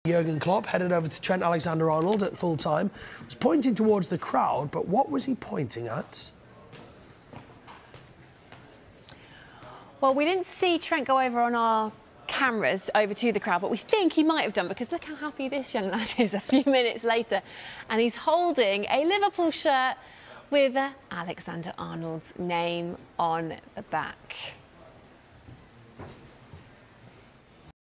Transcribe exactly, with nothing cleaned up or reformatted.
Jurgen Klopp headed over to Trenet Alexander-Arnold at full time, was pointing towards the crowd, but what was he pointing at? Well, we didn't see Trent go over on our cameras over to the crowd, but we think he might have done, because look how happy this young lad is a few minutes later. And he's holding a Liverpool shirt with Alexander-Arnold's name on the back.